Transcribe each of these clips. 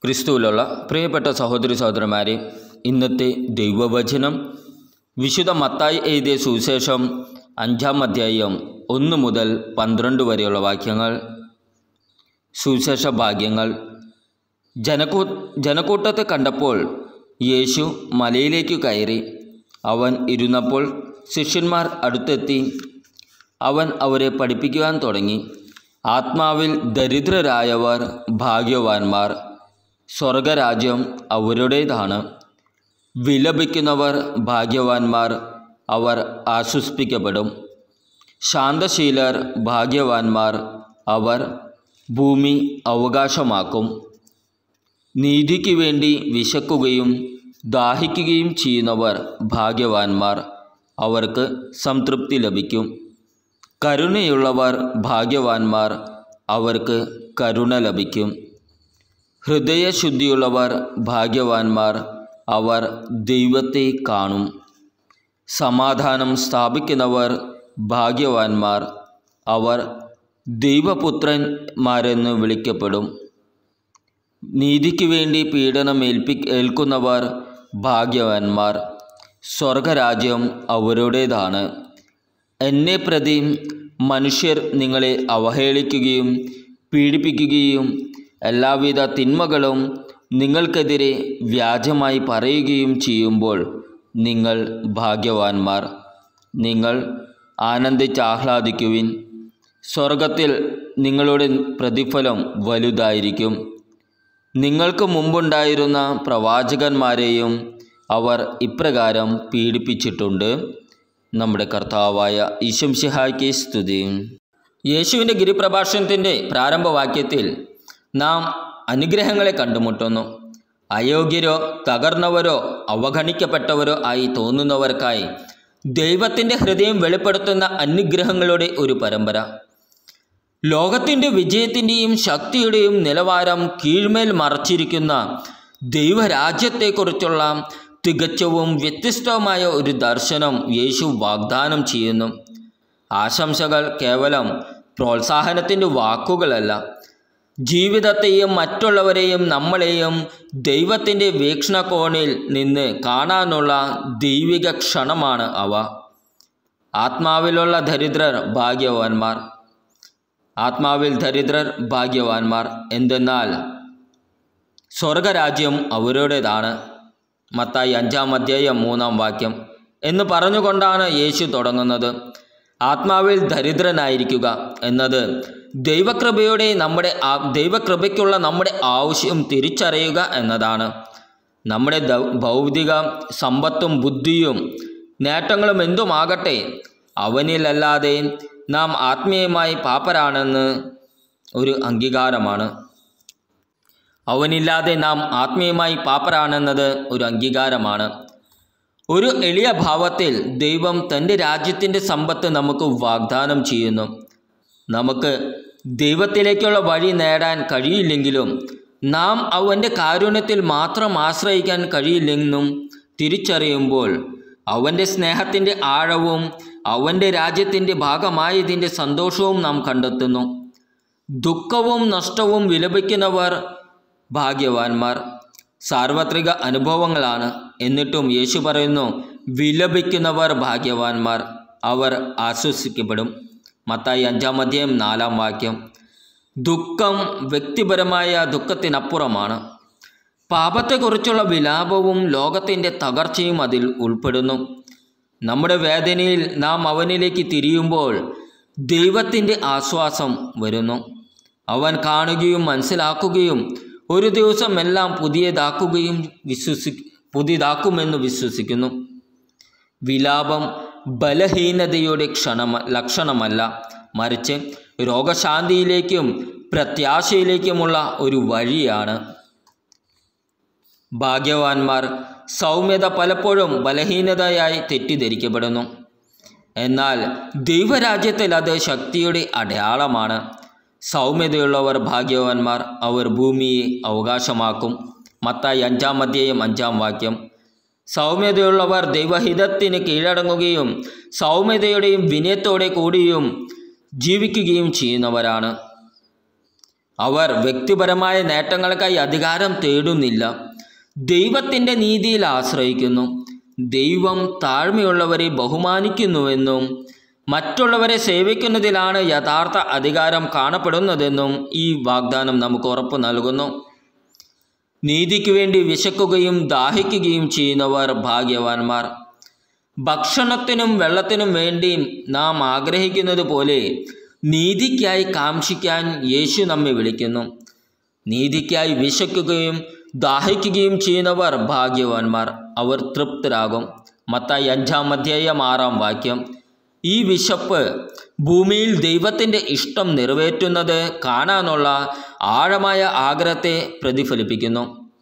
ക്രിസ്തുവിലുള്ള പ്രിയപ്പെട്ട സഹോദരി സഹോദരന്മാരെ, ഇന്നത്തെ ദൈവവചനം വിശുദ്ധ മത്തായി എഴുതിയ സുവിശേഷം 5-ാം അധ്യായം 1 മുതൽ 12 വരെയുള്ള വാക്യങ്ങൾ. സുവിശേഷ ഭാഗ്യങ്ങൾ. ജനക്കൂട്ടത്തെ കണ്ടപ്പോൾ യേശു മലയിലേക്ക് കയറി. അവൻ ഇരുന്നപ്പോൾ ശിഷ്യന്മാർ അടുത്തെത്തി. അവൻ അവരെ പഠിപ്പിക്കുവാൻ തുടങ്ങി. ആത്മാവിൽ ദരിദ്രരായവർ ഭാഗ്യവാന്മാർ, സ്വർഗരാജ്യം അവരുടേതാണ്. വിലപിക്കുന്നവർ ഭാഗ്യവാന്മാർ, അവർ ആശ്വസിപ്പിക്കപ്പെടും. ശാന്തശീലർ ഭാഗ്യവാന്മാർ, അവർ ഭൂമി അവകാശമാക്കും. നീതിക്ക് വേണ്ടി വിശക്കുകയും ദാഹിക്കുകയും ചെയ്യുന്നവർ ഭാഗ്യവാന്മാർ, അവർക്ക് സംതൃപ്തി ലഭിക്കും. കരുണയുള്ളവർ ഭാഗ്യവാന്മാർ, അവർക്ക് കരുണ ലഭിക്കും. ഹൃദയശുദ്ധിയുള്ളവർ ഭാഗ്യവാന്മാർ, അവർ ദൈവത്തെ കാണും. സമാധാനം സ്ഥാപിക്കുന്നവർ ഭാഗ്യവാന്മാർ, അവർ ദൈവപുത്രന്മാരെന്ന് വിളിക്കപ്പെടും. നീതിക്ക് വേണ്ടി പീഡനം ഏൽക്കുന്നവർ ഭാഗ്യവാന്മാർ, സ്വർഗരാജ്യം അവരുടേതാണ്. എന്നെ പ്രതി മനുഷ്യർ നിങ്ങളെ അവഹേളിക്കുകയും പീഡിപ്പിക്കുകയും എല്ലാവിധ തിന്മകളും നിങ്ങൾക്കെതിരെ വ്യാജമായി പറയുകയും ചെയ്യുമ്പോൾ നിങ്ങൾ ഭാഗ്യവാന്മാർ. നിങ്ങൾ ആനന്ദിച്ചാഹ്ലാദിക്കുവിൻ, സ്വർഗത്തിൽ നിങ്ങളുടെ പ്രതിഫലം വലുതായിരിക്കും. നിങ്ങൾക്ക് മുമ്പുണ്ടായിരുന്ന പ്രവാചകന്മാരെയും അവർ ഇപ്രകാരം പീഡിപ്പിച്ചിട്ടുണ്ട്. നമ്മുടെ കർത്താവായ ഈശോ മിശിഹായ്ക്ക് സ്തുതി. യേശുവിൻ്റെ ഗിരിപ്രഭാഷണത്തിൻ്റെ പ്രാരംഭവാക്യത്തിൽ നാം അനുഗ്രഹങ്ങളെ കണ്ടുമുട്ടുന്നു. അയോഗ്യരോ തകർന്നവരോ അവഗണിക്കപ്പെട്ടവരോ ആയി തോന്നുന്നവർക്കായി ദൈവത്തിൻ്റെ ഹൃദയം വെളിപ്പെടുത്തുന്ന അനുഗ്രഹങ്ങളുടെ ഒരു പരമ്പര. ലോകത്തിൻ്റെ വിജയത്തിൻ്റെയും ശക്തിയുടെയും നിലവാരം കീഴ്മേൽ മറച്ചിരിക്കുന്ന ദൈവരാജ്യത്തെക്കുറിച്ചുള്ള തികച്ചവും വ്യത്യസ്തവുമായ ഒരു ദർശനം യേശു വാഗ്ദാനം ചെയ്യുന്നു. ആശംസകൾ കേവലം പ്രോത്സാഹനത്തിൻ്റെ വാക്കുകളല്ല, ജീവിതത്തെയും മറ്റുള്ളവരെയും നമ്മളെയും ദൈവത്തിൻ്റെ വീക്ഷണകോണിൽ നിന്ന് കാണാനുള്ള ദൈവിക ക്ഷണമാണ് അവ. ആത്മാവിലുള്ള ദരിദ്രർ ഭാഗ്യവാന്മാർ. ആത്മാവിൽ ദരിദ്രർ ഭാഗ്യവാന്മാർ എന്തെന്നാൽ സ്വർഗരാജ്യം അവരുടേതാണ്. മത്തായി 5-ാം അധ്യായം 3-ാം വാക്യം എന്ന് പറഞ്ഞുകൊണ്ടാണ് യേശു തുടങ്ങുന്നത്. ആത്മാവിൽ ദരിദ്രനായിരിക്കുക എന്നത് ദൈവകൃപയ്ക്കുള്ള നമ്മുടെ ആവശ്യം തിരിച്ചറിയുക എന്നതാണ്. നമ്മുടെ ഭൗതിക സമ്പത്തും ബുദ്ധിയും നേട്ടങ്ങളും എന്തുമാകട്ടെ, അവനിലല്ലാതെ നാം ആത്മീയമായി പാപ്പരാണെന്ന് ഒരു അംഗീകാരമാണ്. അവനില്ലാതെ നാം ആത്മീയമായി പാപ്പരാണെന്നത് ഒരു അംഗീകാരമാണ്. ഒരു എളിയ ഭാവത്തിൽ ദൈവം തൻ്റെ രാജ്യത്തിൻ്റെ സമ്പത്ത് നമുക്ക് വാഗ്ദാനം ചെയ്യുന്നു. നമുക്ക് ദൈവത്തിലേക്കുള്ള വഴി നേടാൻ കഴിയില്ലെങ്കിലും നാം അവൻ്റെ കാരുണ്യത്തിൽ മാത്രം ആശ്രയിക്കാൻ കഴിയില്ലെന്നും തിരിച്ചറിയുമ്പോൾ അവൻ്റെ സ്നേഹത്തിൻ്റെ ആഴവും അവൻ്റെ രാജ്യത്തിൻ്റെ ഭാഗമായതിൻ്റെ സന്തോഷവും നാം കണ്ടെത്തുന്നു. ദുഃഖവും നഷ്ടവും വിലപിക്കുന്നവർ ഭാഗ്യവാന്മാർ. സാർവത്രിക അനുഭവങ്ങളാണ്. എന്നിട്ടും യേശു പറയുന്നു, വിലപിക്കുന്നവർ ഭാഗ്യവാന്മാർ, അവർ ആശ്വസിക്കപ്പെടും. മത്തായി 5-ാം അധ്യായം 4-ാം വാക്യം. ദുഃഖം വ്യക്തിപരമായ ദുഃഖത്തിനപ്പുറമാണ്. പാപത്തെക്കുറിച്ചുള്ള വിലാപവും ലോകത്തിൻ്റെ തകർച്ചയും അതിൽ ഉൾപ്പെടുന്നു. നമ്മുടെ വേദനയിൽ നാം അവനിലേക്ക് തിരിയുമ്പോൾ ദൈവത്തിൻ്റെ ആശ്വാസം വരുന്നു. അവൻ കാണുകയും മനസ്സിലാക്കുകയും ഒരു ദിവസം എല്ലാം പുതിയതാക്കുമെന്ന് വിശ്വസിക്കുന്നു. വിലാപം ബലഹീനതയുടെ ലക്ഷണമല്ല, മറിച്ച് രോഗശാന്തിയിലേക്കും പ്രത്യാശയിലേക്കുമുള്ള ഒരു വഴിയാണ്. ഭാഗ്യവാന്മാർ. സൗമ്യത പലപ്പോഴും ബലഹീനതയായി തെറ്റിദ്ധരിക്കപ്പെടുന്നു. എന്നാൽ ദൈവരാജ്യത്തിൽ അത് ശക്തിയുടെ അടയാളമാണ്. സൗമ്യതയുള്ളവർ ഭാഗ്യവാന്മാർ, അവർ ഭൂമിയെ അവകാശമാക്കും. മത്തായി 5-ാം അധ്യായം 5-ാം വാക്യം. സൗമ്യതയുള്ളവർ ദൈവഹിതത്തിന് കീഴടങ്ങുകയും സൗമ്യതയുടെയും വിനയത്തോടെ കൂടിയും ജീവിക്കുകയും ചെയ്യുന്നവരാണ്. അവർ വ്യക്തിപരമായ നേട്ടങ്ങൾക്കായി അധികാരം തേടുന്നില്ല, ദൈവത്തിൻ്റെ നീതിയിൽ ആശ്രയിക്കുന്നു. ദൈവം താഴ്മയുള്ളവരെ ബഹുമാനിക്കുന്നുവെന്നും മറ്റുള്ളവരെ സേവിക്കുന്നതിലാണ് യഥാർത്ഥ അധികാരം കാണപ്പെടുന്നതെന്നും ഈ വാഗ്ദാനം നമുക്ക് ഉറപ്പ് നൽകുന്നു. നീതിക്ക് വേണ്ടി വിശക്കുകയും ദാഹിക്കുകയും ചെയ്യുന്നവർ ഭാഗ്യവാന്മാർ. ഭക്ഷണത്തിനും വെള്ളത്തിനും വേണ്ടി നാം ആഗ്രഹിക്കുന്നത് പോലെ നീതിക്കായി കാംക്ഷിക്കാൻ യേശു നമ്മെ വിളിക്കുന്നു. നീതിക്കായി വിശക്കുകയും ദാഹിക്കുകയും ചെയ്യുന്നവർ ഭാഗ്യവാന്മാർ, അവർ തൃപ്തരാകും. മത്തായി 5:6 ഈ വിശപ്പ് ഭൂമിയിൽ ദൈവത്തിൻ്റെ ഇഷ്ടം നിറവേറ്റുന്നത് കാണാനുള്ള ആഴമായ ആഗ്രഹത്തെ പ്രതിഫലിപ്പിക്കുന്നു.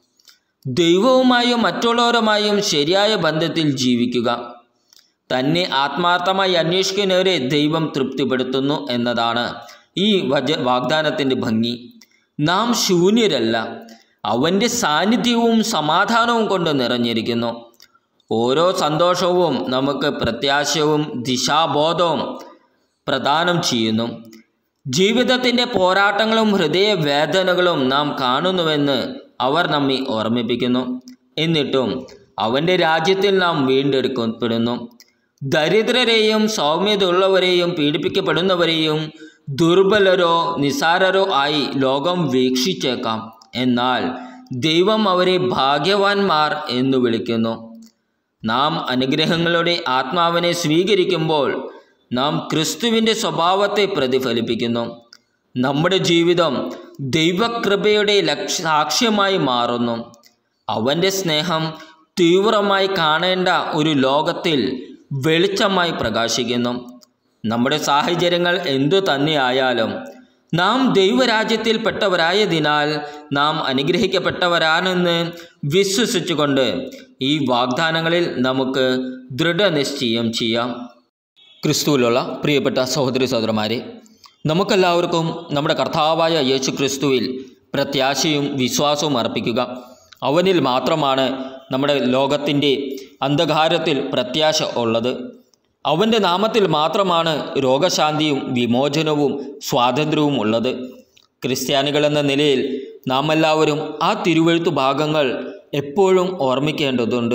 ദൈവവുമായും മറ്റുള്ളവരുമായും ശരിയായ ബന്ധത്തിൽ ജീവിക്കുക. തന്നെ ആത്മാർത്ഥമായി അന്വേഷിക്കുന്നവരെ ദൈവം തൃപ്തിപ്പെടുത്തുന്നു എന്നതാണ് ഈ വാഗ്ദാനത്തിൻ്റെ ഭംഗി. നാം ശൂന്യരല്ല, അവൻ്റെ സാന്നിധ്യവും സമാധാനവും കൊണ്ട് നിറഞ്ഞിരിക്കുന്നു. ഓരോ സന്തോഷവും നമുക്ക് പ്രത്യാശയും ദിശാബോധവും പ്രദാനം ചെയ്യുന്നു. ജീവിതത്തിൻ്റെ പോരാട്ടങ്ങളും ഹൃദയവേദനകളും നാം കാണുന്നുവെന്ന് അവർ നമ്മെ ഓർമ്മിപ്പിക്കുന്നു. എന്നിട്ടും അവൻ്റെ രാജ്യത്തിൽ നാം വീണ്ടെടുക്കപ്പെടുന്നു. ദരിദ്രരെയും സൗമ്യതയുള്ളവരെയും പീഡിപ്പിക്കപ്പെടുന്നവരെയും ദുർബലരോ നിസാരരോ ആയി ലോകം വീക്ഷിച്ചേക്കാം, എന്നാൽ ദൈവം അവരെ ഭാഗ്യവാന്മാർ എന്ന് വിളിക്കുന്നു. നാം അനുഗ്രഹങ്ങളുടെ ആത്മാവിനെ സ്വീകരിക്കുമ്പോൾ നാം ക്രിസ്തുവിൻ്റെ സ്വഭാവത്തെ പ്രതിഫലിപ്പിക്കുന്നു. നമ്മുടെ ജീവിതം ദൈവകൃപയുടെ സാക്ഷ്യമായി മാറുന്നു. അവൻ്റെ സ്നേഹം തീവ്രമായി കാണേണ്ട ഒരു ലോകത്തിൽ വെളിച്ചമായി പ്രകാശിക്കുന്നു. നമ്മുടെ സാഹചര്യങ്ങൾ എന്തു തന്നെയായാലും നാം ദൈവരാജ്യത്തിൽപ്പെട്ടവരായതിനാൽ നാം അനുഗ്രഹിക്കപ്പെട്ടവരാണെന്ന് വിശ്വസിച്ചുകൊണ്ട് ഈ വാഗ്ദാനങ്ങളിൽ നമുക്ക് ദൃഢനിശ്ചയം ചെയ്യാം. ക്രിസ്തുവിലുള്ള പ്രിയപ്പെട്ട സഹോദരി സഹോദരന്മാരെ, നമുക്കെല്ലാവർക്കും നമ്മുടെ കർത്താവായ യേശു ക്രിസ്തുവിൽ പ്രത്യാശയും വിശ്വാസവും അർപ്പിക്കുക. അവനിൽ മാത്രമാണ് നമ്മുടെ ലോകത്തിൻ്റെ അന്ധകാരത്തിൽ പ്രത്യാശ ഉള്ളത്. അവൻ്റെ നാമത്തിൽ മാത്രമാണ് രോഗശാന്തിയും വിമോചനവും സ്വാതന്ത്ര്യവും ഉള്ളത്. ക്രിസ്ത്യാനികളെന്ന നിലയിൽ നാം എല്ലാവരും ആ തിരുവെഴുത്തു ഭാഗങ്ങൾ എപ്പോഴും ഓർമ്മിക്കേണ്ടതുണ്ട്.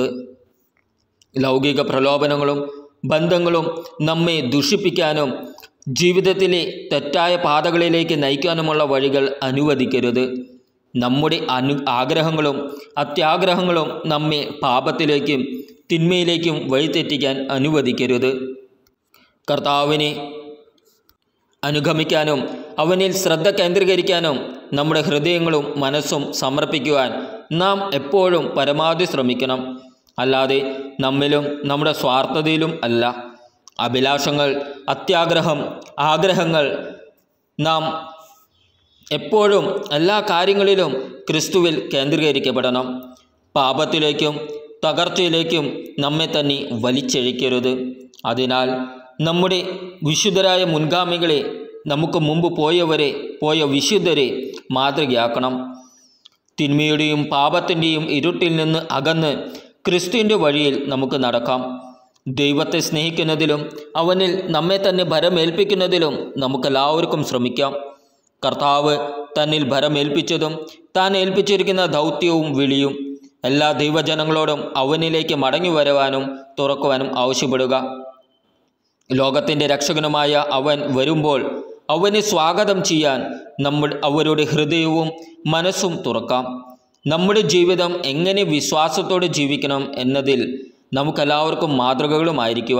ലൗകിക പ്രലോഭനങ്ങളും ബന്ധങ്ങളും നമ്മെ ദുഷിപ്പിക്കാനും ജീവിതത്തിലെ തെറ്റായ പാതകളിലേക്ക് നയിക്കാനുമുള്ള വഴികൾ അനുവദിക്കരുത്. നമ്മുടെ ആഗ്രഹങ്ങളും അത്യാഗ്രഹങ്ങളും നമ്മെ പാപത്തിലേക്കും തിന്മയിലേക്കും വഴിതെറ്റിക്കാൻ അനുവദിക്കരുത്. കർത്താവിനെ അനുഗമിക്കാനും അവനിൽ ശ്രദ്ധ കേന്ദ്രീകരിക്കാനും നമ്മുടെ ഹൃദയങ്ങളും മനസ്സും സമർപ്പിക്കുവാൻ നാം എപ്പോഴും പരമാവധി ശ്രമിക്കണം. അല്ലാതെ നമ്മിലും നമ്മുടെ സ്വാർത്ഥതയിലും അല്ല. അഭിലാഷങ്ങൾ, അത്യാഗ്രഹം, ആഗ്രഹങ്ങൾ നാം എപ്പോഴും എല്ലാ കാര്യങ്ങളിലും ക്രിസ്തുവിൽ കേന്ദ്രീകരിക്കപ്പെടണം. പാപത്തിലേക്കും തകർച്ചയിലേക്കും നമ്മെ തന്നെ വലിച്ചഴിക്കരുത്. അതിനാൽ നമ്മുടെ വിശുദ്ധരായ മുൻഗാമികളെ, നമുക്ക് മുമ്പ് പോയ വിശുദ്ധരെ മാതൃകയാക്കണം. തിന്മയുടെയും പാപത്തിൻ്റെയും ഇരുട്ടിൽ നിന്ന് അകന്ന് ക്രിസ്തുവിൻ്റെ വഴിയിൽ നമുക്ക് നടക്കാം. ദൈവത്തെ സ്നേഹിക്കുന്നതിലും അവനിൽ നമ്മെ തന്നെ ഭരമേൽപ്പിക്കുന്നതിലും നമുക്കെല്ലാവർക്കും ശ്രമിക്കാം. കർത്താവ് തന്നിൽ ഭരമേൽപ്പിച്ചതും താൻ ഏൽപ്പിച്ചിരിക്കുന്ന ദൗത്യവും വിളിയും എല്ലാ ദൈവജനങ്ങളോടും അവനിലേക്ക് മടങ്ങി വരുവാനും തുറക്കുവാനും ആവശ്യപ്പെടുക. ലോകത്തിൻ്റെ രക്ഷകനുമായ അവൻ വരുമ്പോൾ അവനെ സ്വാഗതം ചെയ്യാൻ അവരുടെ ഹൃദയവും മനസ്സും തുറക്കാം. നമ്മുടെ ജീവിതം എങ്ങനെ വിശ്വാസത്തോടെ ജീവിക്കണം എന്നതിൽ നമുക്കെല്ലാവർക്കും മാതൃകകളുമായിരിക്കുക.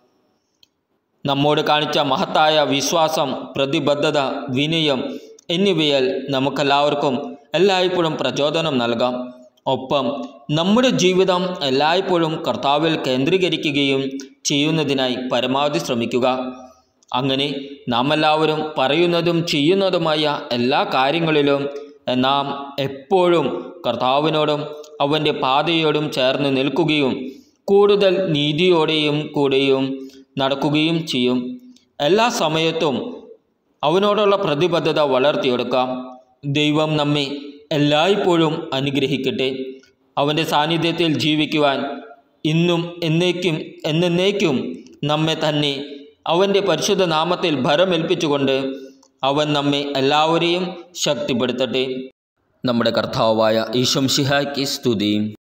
നമ്മോട് കാണിച്ച മഹത്തായ വിശ്വാസം, പ്രതിബദ്ധത, വിനയം എന്നിവയാൽ നമുക്കെല്ലാവർക്കും എല്ലായ്പ്പോഴും പ്രചോദനം നൽകാം. ഒപ്പം നമ്മുടെ ജീവിതം എല്ലായ്പ്പോഴും കർത്താവിൽ കേന്ദ്രീകരിക്കുകയും ചെയ്യുന്നതിനായി പരമാവധി ശ്രമിക്കുക. അങ്ങനെ നാം എല്ലാവരും പറയുന്നതും ചെയ്യുന്നതുമായ എല്ലാ കാര്യങ്ങളിലും നാം എപ്പോഴും കർത്താവിനോടും അവൻ്റെ പാതയോടും ചേർന്ന് നിൽക്കുകയും കൂടുതൽ നീതിയോടെയും കൂടെയും നടക്കുകയും ചെയ്യും. എല്ലാ സമയത്തും അവനോടുള്ള പ്രതിബദ്ധത വളർത്തിയെടുക്കാം. ദൈവം നമ്മെ എല്ലായ്പ്പോഴും അനുഗ്രഹിക്കട്ടെ. അവൻ്റെ സാന്നിധ്യത്തിൽ ജീവിക്കുവാൻ ഇന്നും എന്നേക്കും നമ്മെ തന്നെ അവൻ്റെ പരിശുദ്ധ നാമത്തിൽ ഭരമേൽപ്പിച്ചുകൊണ്ട് അവൻ നമ്മെ എല്ലാവരെയും ശക്തിപ്പെടുത്തട്ടെ. നമ്മുടെ കർത്താവായ ഈശോ മിശിഹായ്ക്ക് സ്തുതി.